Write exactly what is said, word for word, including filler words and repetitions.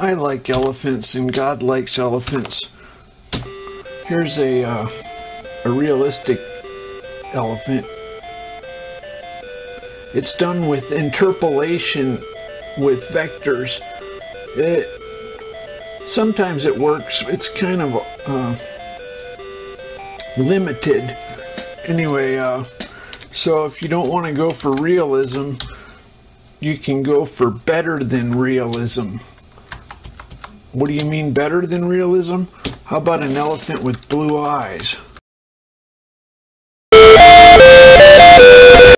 I like elephants and God likes elephants. Here's a, uh, a realistic elephant. It's done with interpolation with vectors. It, sometimes it works. It's kind of uh, limited. Anyway, uh, so if you don't want to go for realism, you can go for better than realism. What do you mean better than realism? How about an elephant with blue eyes?